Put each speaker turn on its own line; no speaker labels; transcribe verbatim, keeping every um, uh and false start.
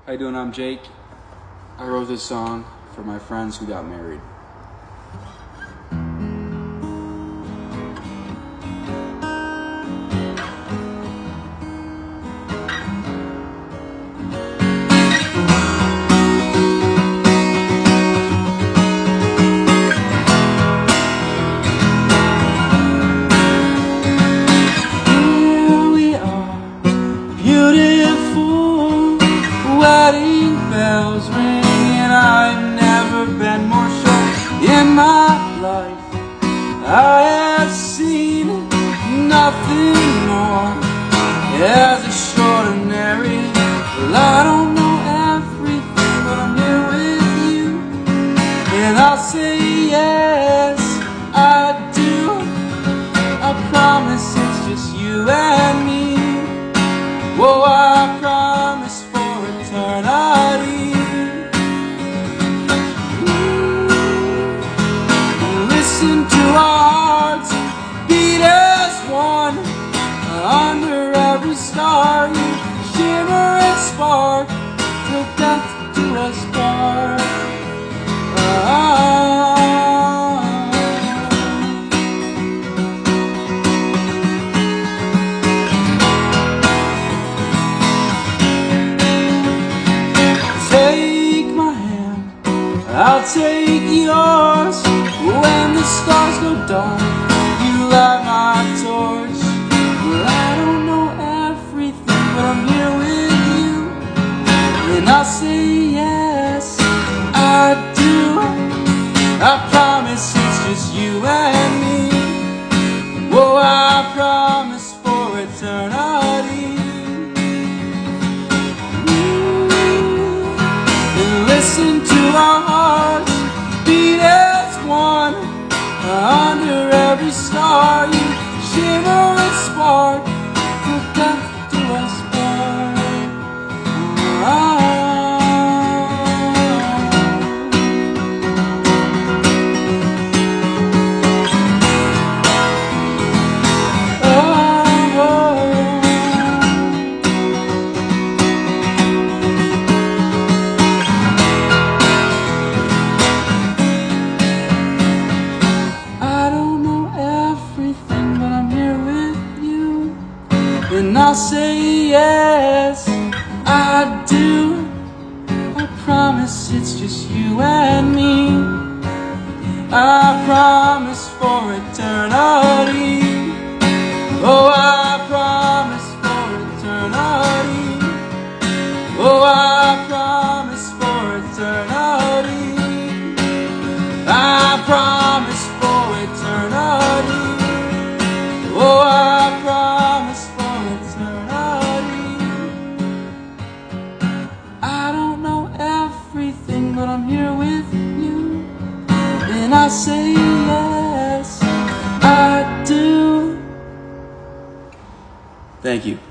How you doing? I'm Jake. I wrote this song for my friends who got married.
Beautiful wedding bells ring, and I've never been more sure in my life. I have seen nothing more as extraordinary. Well, I don't know everything, but I'm here with you, and I'll say yes, I do. I promise it's just you and me. Whoa, I promise for eternity. Ooh. Listen to our hearts beat as one. Under every star you shimmer and spark, till death do us part. Ah. Take my hand, I'll take yours. When the stars go dark, you light my torch. Well, I don't know everything, but I'm here with you, and I'll say yes, I do. I promise it's just you and me. Whoa, I promise for eternity. Listen to our hearts beat as one. Under every star you shimmer and spark, till death do us part. Ah. And I'll say yes, I do. I promise it's just you and me. I promise for eternity. Oh, I promise for eternity. Oh, I promise for eternity. I promise for eternity. Oh, I promise for eternity. I don't know everything, but I'm here with you, and I say yes, I do.
Thank you.